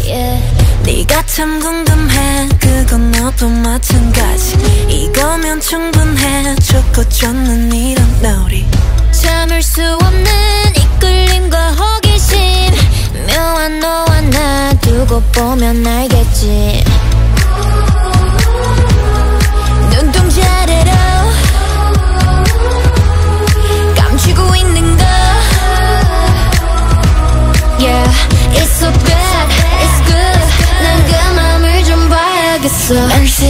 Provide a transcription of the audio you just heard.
네가 참 궁금해 그건 너도 마찬가지 이거면 충분해 좋고 좋는 이런 놀이 참을 수 없는 이끌림과 호기심 묘한 너와 나 두고 보면 알겠지 눈동자래로 감추고 있는 거 Yeah, it's so bad, it's good 난 그 맘을 좀 봐야겠어